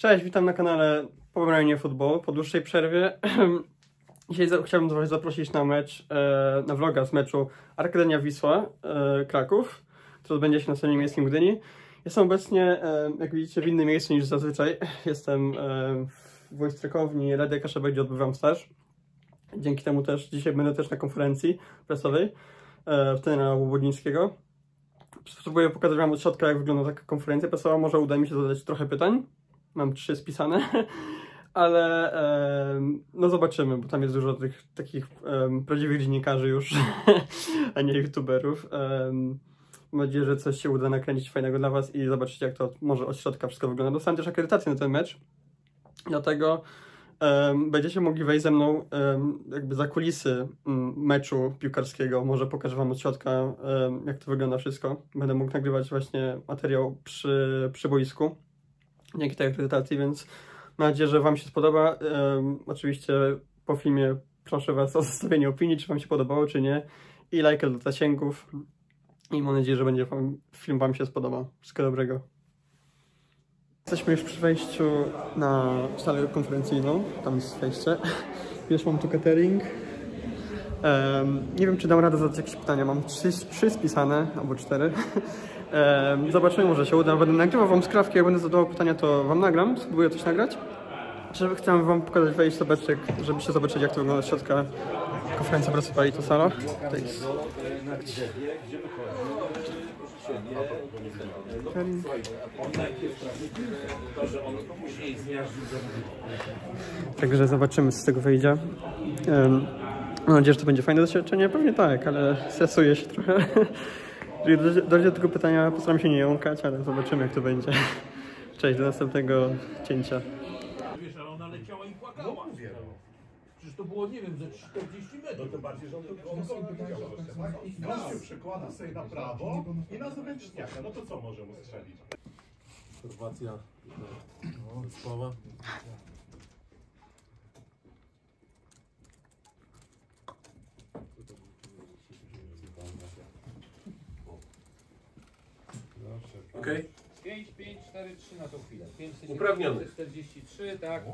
Cześć, witam na kanale Pobranie Football po dłuższej przerwie. Dzisiaj chciałbym Was zaprosić na mecz, na vloga z meczu Arka Wisła Kraków, który odbędzie się na Stadionie Miejskim w Gdyni. Jestem obecnie, jak widzicie, w innym miejscu niż zazwyczaj. Jestem w wojskowni Radia Kaszebek, gdzie odbywam staż. Dzięki temu też dzisiaj będę też na konferencji prasowej w trenera Łobodnickiego. Spróbuję pokazać Wam od środka, jak wygląda taka konferencja prasowa. Może uda mi się zadać trochę pytań. Mam 3 spisane, ale no zobaczymy, bo tam jest dużo tych takich prawdziwych dziennikarzy już, a nie youtuberów. Mam nadzieję, że coś się uda nakręcić fajnego dla Was i zobaczycie, jak to może od środka wszystko wygląda. Dostałem też akredytację na ten mecz, dlatego będziecie mogli wejść ze mną jakby za kulisy meczu piłkarskiego. Może pokażę Wam od środka, jak to wygląda wszystko. Będę mógł nagrywać właśnie materiał przy boisku dzięki tej akredytacji, więc mam nadzieję, że Wam się spodoba. Oczywiście po filmie proszę Was o zostawienie opinii, czy Wam się podobało, czy nie, i lajka dla zasięgów. I mam nadzieję, że film Wam się spodoba. Wszystkiego dobrego. Jesteśmy już przy wejściu na salę konferencyjną, tam jest wejście. Już mam tu catering. Nie wiem, czy dam radę zadać jakieś pytania, mam 3 spisane, albo 4. Zobaczymy, może się uda. Będę nagrywał Wam skrawki, jak będę zadawał pytania, to Wam nagram, spróbuję coś nagrać. Chcę Wam pokazać wejść, żebyście zobaczyć, jak to wygląda z środka konferencja prasowa i to sala. Także zobaczymy, co z tego wyjdzie. Mam nadzieję, że to będzie fajne doświadczenie. Pewnie tak, ale stresuję się trochę. Jeżeli dojdzie do tego pytania, postaram się nie jąkać, ale zobaczymy, jak to będzie. Cześć, do następnego cięcia. Wiesz, ale ona leciała i płakała. Przecież to było, nie wiem, ze 40 metrów. No to bardziej, że on gościu przekłada sobie na prawo i na zawęczniaka. No to co może mu strzelić? Formacja zespoła. Okej. 5, 5, 4, 3 na tą chwilę. 5, Uprawniony. 43, tak.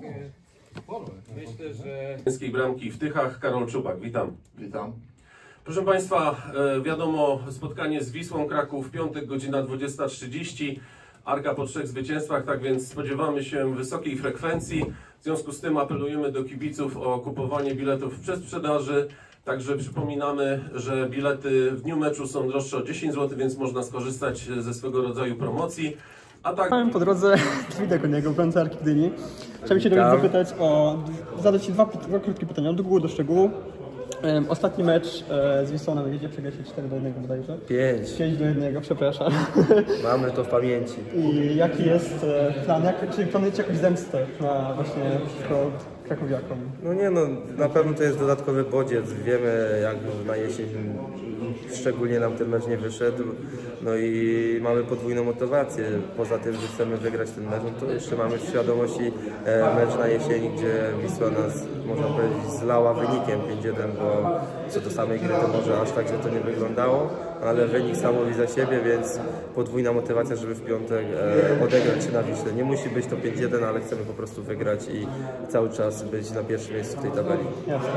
Myślę, że... Miejskiej bramki w Tychach, Karol Czubak, witam. Witam. Proszę Państwa, wiadomo, spotkanie z Wisłą Kraków, piątek, godzina 20:30. Arka po 3 zwycięstwach, tak więc spodziewamy się wysokiej frekwencji. W związku z tym apelujemy do kibiców o kupowanie biletów w przedsprzedaży. Także przypominamy, że bilety w dniu meczu są droższe o 10 zł, więc można skorzystać ze swego rodzaju promocji. A tak... Mam po drodze Dawida Koniego, obrońcę Arki Gdyni. Chciałbym się zapytać zadać Ci dwa krótkie pytania, od długo do szczegółu. Ostatni mecz z Wisłą na wyjeździe przegraliście 4-1 bodajże. 5-1, przepraszam. Mamy to w pamięci. I jaki jest plan? Czy planujecie jakąś zemstę na właśnie przeciwko krakowiakom? No nie no, na pewno to jest dodatkowy bodziec. Wiemy, jak na jesień szczególnie nam ten mecz nie wyszedł. No i mamy podwójną motywację. Poza tym, że chcemy wygrać ten mecz, no to jeszcze mamy w świadomości mecz na jesieni, gdzie Wisła nas, można powiedzieć, zlała wynikiem 5-1, bo co do samej gry to może aż tak, że to nie wyglądało, ale wynik sam mówi za siebie, więc podwójna motywacja, żeby w piątek odegrać się na Wiśle. Nie musi być to 5-1, ale chcemy po prostu wygrać i cały czas być na pierwszym miejscu w tej tabeli. Jasne.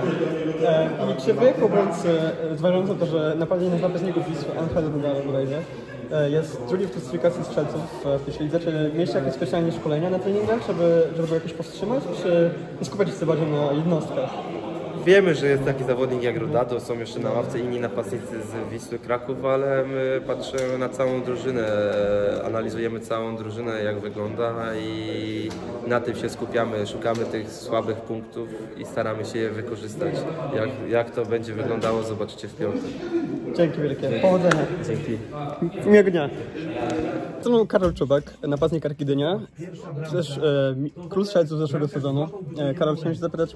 I czy Wy jako obrońcy, zważając na to, że napastnik napastników Wisły, Angel Rugalo bodajże, jest drugi w klasyfikacji strzelców w pierwszej lidze, czy mieliście jakieś specjalne szkolenia na treningach, żeby go jakoś powstrzymać, czy skupiać się bardziej na jednostkach? Wiemy, że jest taki zawodnik jak Rodato, są jeszcze na ławce inni napastnicy z Wisły Kraków, ale my patrzymy na całą drużynę, analizujemy całą drużynę, jak wygląda i na tym się skupiamy, szukamy tych słabych punktów i staramy się je wykorzystać. Jak to będzie wyglądało, zobaczycie w piątek. Dzięki wielkie, powodzenia. Dzięki. Miłego dnia. To Karol Czubak, napastnik Arki Gdynia, też król strzelców zeszłego sezonu. Karol, chciałem się zapytać,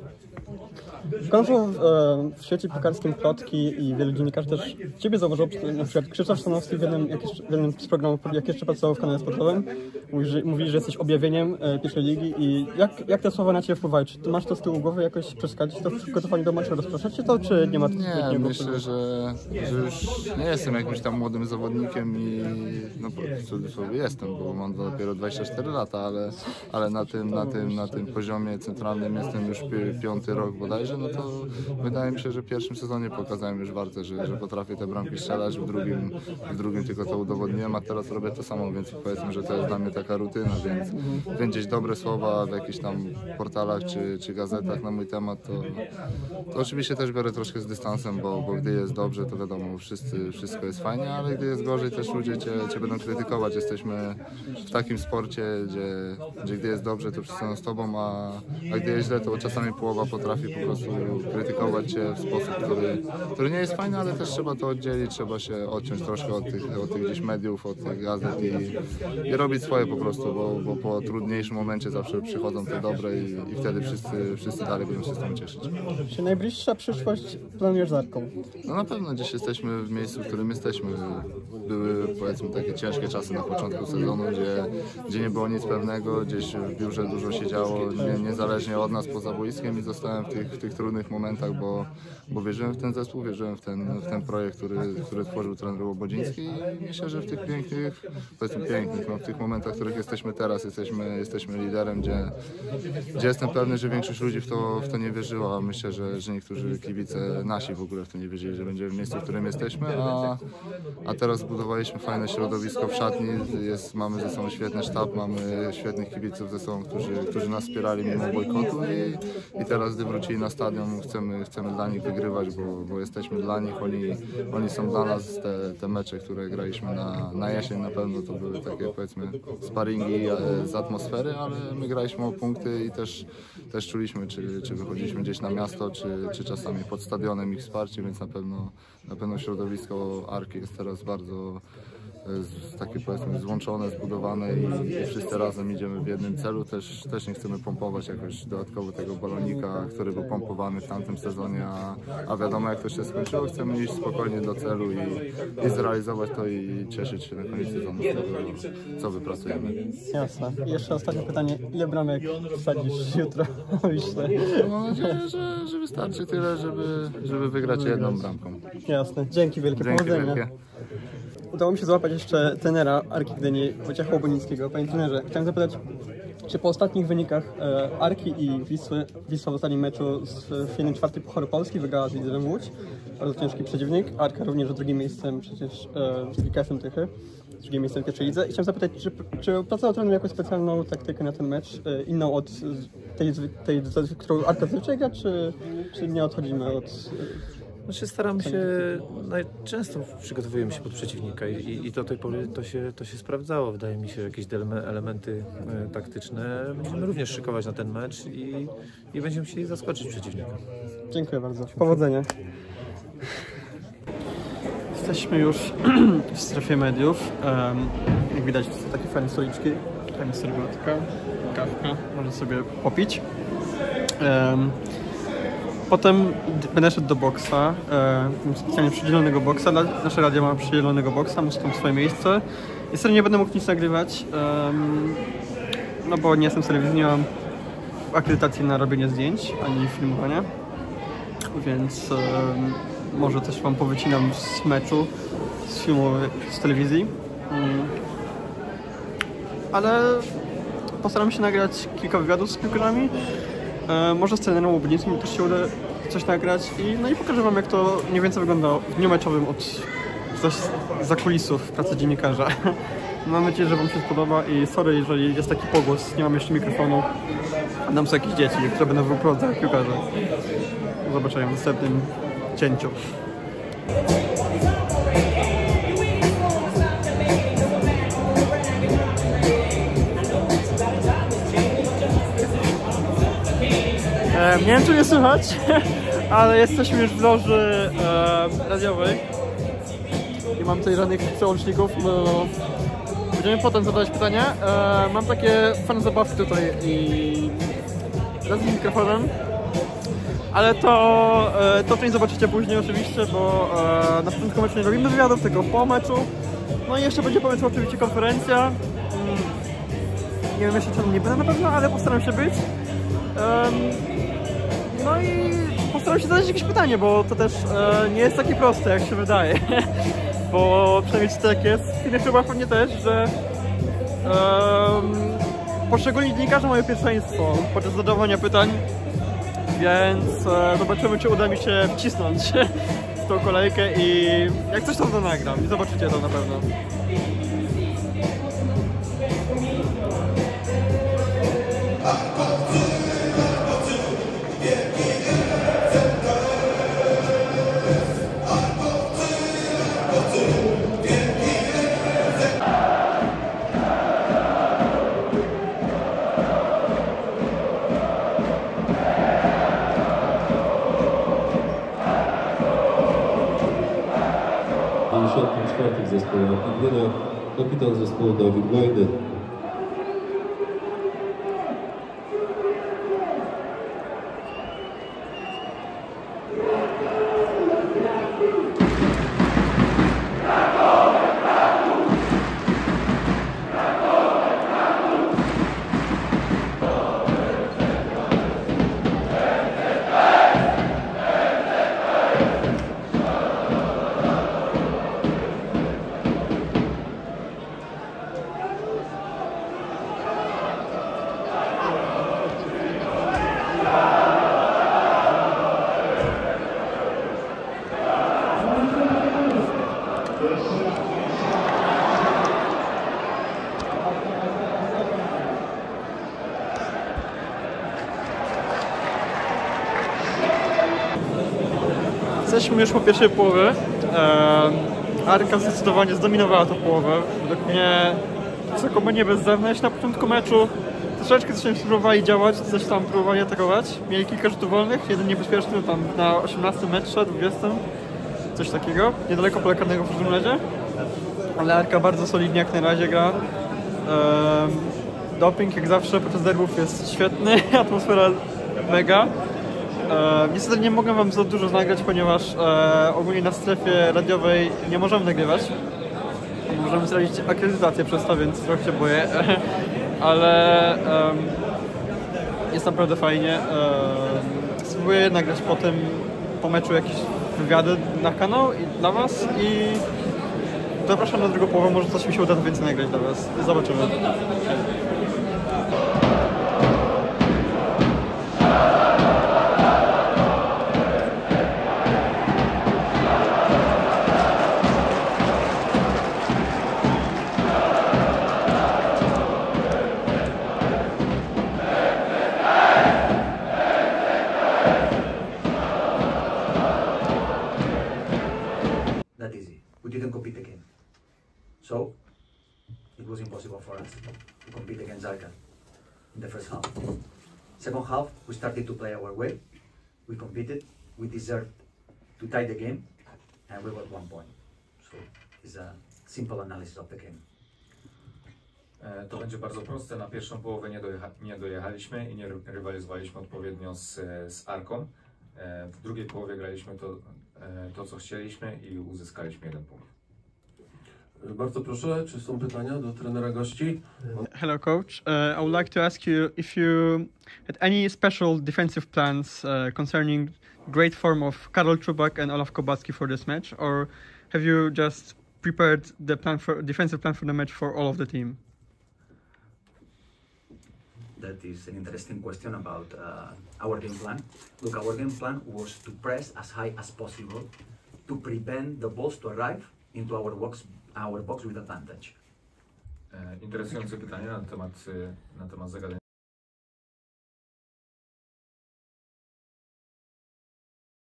krążą w świecie piłkarskim plotki i wielu dziennikarzy też Ciebie zauważyło, na przykład Krzysztof Stanowski w jednym z programów, jak jeszcze pracował w kanale sportowym, mówi, że jesteś objawieniem pierwszej ligi i jak te słowa na Ciebie wpływają? Czy Ty masz to z tyłu głowy jakoś przeszkadzać to w przygotowaniu do meczu, rozproszacie to, czy nie ma takiego? Nie, myślę, że już nie jestem jakimś tam młodym zawodnikiem i no, cudzysłowie jestem, bo mam dopiero 24 lata, ale na tym poziomie centralnym jestem już 5. rok bodajże, no to wydaje mi się, że w pierwszym sezonie pokazałem już Warce, że potrafię te bramki strzelać, w drugim tylko to udowodniłem, a teraz robię to samo, więc powiedzmy, że to jest dla mnie taka rutyna, więc gdzieś dobre słowa w jakichś tam portalach czy gazetach na mój temat, to oczywiście też biorę troszkę z dystansem, bo gdy jest dobrze, to wiadomo, wszystko jest fajnie, ale gdy jest gorzej, też ludzie cię będą krytykować. Jesteśmy w takim sporcie, gdzie gdy jest dobrze, to wszyscy są z tobą, a gdy jest źle, to czasami połowa potrafi po prostu krytykować cię w sposób, który nie jest fajny, ale też trzeba to oddzielić, trzeba się odciąć troszkę od tych gdzieś mediów, od tych gazet i robić swoje po prostu, bo po trudniejszym momencie zawsze przychodzą te dobre i wtedy wszyscy dalej będą się z tym cieszyć. Czy najbliższa przyszłość planujesz z Arką? No na pewno gdzieś jesteśmy w miejscu, w którym jesteśmy. Były powiedzmy takie ciężkie czasy na początku sezonu, gdzie nie było nic pewnego, gdzieś w biurze dużo się działo, niezależnie od nas poza boiskiem i zostałem w tych trudnych momentach, bo wierzyłem w ten zespół, wierzyłem w ten projekt, który tworzył trener Łobodziński i myślę, że w tych pięknych, no, w tych momentach, w których jesteśmy teraz, jesteśmy liderem, gdzie jestem pewny, że większość ludzi w to nie wierzyła. Myślę, że niektórzy kibice nasi w ogóle w to nie wierzyli, że będziemy w miejscu, w którym jesteśmy, a teraz zbudowaliśmy fajne środowisko w szatni, mamy ze sobą świetny sztab, mamy świetnych kibiców ze sobą, którzy nas wspierali mimo bojkotu i teraz, gdy wrócili na stadion, chcemy dla nich wygrywać, bo jesteśmy dla nich, oni są dla nas. Te mecze, które graliśmy na jesień, na pewno to były takie, powiedzmy, sparingi z atmosfery, ale my graliśmy o punkty i też czuliśmy, czy wychodziliśmy gdzieś na miasto, czy czasami pod stadionem ich wsparcie, więc na pewno środowisko Arki jest teraz bardzo takie, powiedzmy, złączone, zbudowane i wszyscy razem idziemy w jednym celu. Też nie chcemy pompować jakoś dodatkowo tego balonika, który był pompowany w tamtym sezonie, a wiadomo jak to się skończyło. Chcemy iść spokojnie do celu i zrealizować to i cieszyć się na koniec sezonu z tego, co wypracujemy. Jasne. I jeszcze ostatnie pytanie. Ile bramek wsadzisz jutro w Wiśle? Mam nadzieję, że wystarczy tyle, żeby wygrać jedną bramką. Jasne. Dzięki wielkie. Powodzenia. Udało mi się złapać jeszcze trenera Arki Gdyni, Wojciecha Łobodzińskiego. Panie trenerze, chciałem zapytać, czy po ostatnich wynikach Arki i Wisła w ostatnim meczu z finału 4. Pucharu Polski wygrała z liderem Łódź, bardzo ciężki przeciwnik, Arka również drugim miejscem przecież z GKS-em Tychy, drugim miejscem w pierwszej lidze. I chciałem zapytać, czy pracował trener jakąś specjalną taktykę na ten mecz, inną od tej którą Arka zazwyczaj gra, czy nie odchodzimy od... Znaczy staramy się, często przygotowujemy się pod przeciwnika i do tej pory to się sprawdzało. Wydaje mi się, że jakieś elementy taktyczne będziemy również szykować na ten mecz i będziemy chcieli zaskoczyć przeciwnika. Dziękuję bardzo. Powodzenia. Jesteśmy już w strefie mediów. Jak widać, to są takie fajne stoliczki. Fajna serwetka, kawka, można sobie popić. Potem będę szedł do boksa, specjalnie przydzielonego boksa. Nasze radio ma przydzielonego boksa, muszę tam swoje miejsce. Niestety nie będę mógł nic nagrywać, no bo nie jestem z telewizji, nie mam akredytacji na robienie zdjęć ani filmowania, więc może coś wam powycinam z meczu, z filmu, z telewizji. Ale postaram się nagrać kilka wywiadów z piłkarzami. Może z trenerem Łobodzińskim też się uda coś nagrać i pokażę wam, jak to mniej więcej wygląda w dniu meczowym od za kulisów pracy dziennikarza. Mam nadzieję, że wam się spodoba i sorry, jeżeli jest taki pogłos, nie mam jeszcze mikrofonu, a nam są jakieś dzieci, które będą wyprowadzały piłkarze. Do zobaczenia w następnym cięciu. Nie wiem, czy mnie słychać, ale jesteśmy już w loży radiowej. Nie mam tutaj żadnych przełączników, bo będziemy potem zadawać pytania. Mam takie fajne zabawki tutaj i z mikrofonem, ale to nie zobaczycie później oczywiście, bo na początku meczu nie robimy wywiadów, tylko po meczu. No i jeszcze będzie po meczu oczywiście konferencja. Nie wiem jeszcze, czy nie będę na pewno, ale postaram się być. No i postaram się zadać jakieś pytanie, bo to też nie jest takie proste, jak się wydaje. Bo przynajmniej tak jest, w innych klubach pewnie też, że Poszczególni dziennikarze mają pierwszeństwo podczas zadawania pytań, więc zobaczymy, czy uda mi się wcisnąć w tą kolejkę i jak coś to nagram i zobaczycie to na pewno. W zespole Admiral, kapitan zespołu Dawid Wajdy. Jesteśmy już po pierwszej połowie. Arka zdecydowanie zdominowała tę połowę. Według mnie wysoko nie bez zewnątrz na początku meczu. Troszeczkę coś próbowali działać, coś tam próbowali atakować. Mieli kilka rzutów wolnych, jeden niebezpieczny tam na 18 metrze, 20, coś takiego. Niedaleko pole karnego w każdym razie. Ale Arka bardzo solidnie jak na razie gra. Doping jak zawsze podczas derbów jest świetny, atmosfera mega. Niestety nie mogę wam za dużo nagrać, ponieważ ogólnie na strefie radiowej nie możemy nagrywać. Możemy stracić akredytację przez to, więc trochę się boję. Ale jest naprawdę fajnie. Spróbuję nagrać po meczu jakieś wywiady na kanał i dla was i zapraszam na drugą połowę, może coś mi się uda więcej nagrać dla was. Zobaczymy. That easy. We didn't compete the game. So, it was impossible for us to compete against Arca in the first half. Second half, we started to play our way. We competed. We deserved to tie the game, and we got 1 point. So, it's a simple analysis of the game. To będzie bardzo proste. Na pierwszą połowę nie dojechaliśmy i nie rywalizowaliśmy odpowiednio z Arką. W drugiej połowie graliśmy to co chcieliśmy i uzyskaliśmy 1 punkt. Bardzo proszę, czy są pytania do trenera gości? Hello coach, I would like to ask you if you had any special defensive plans concerning great form of Karol Czubak and Olaf Kobacki for this match, or have you just prepared the defensive plan for the match for all of the team? That is an interesting question about our game plan. Look, our game plan was to press as high as possible to prevent the balls to arrive into our box with advantage. Interesujące pytanie na temat zagadnienia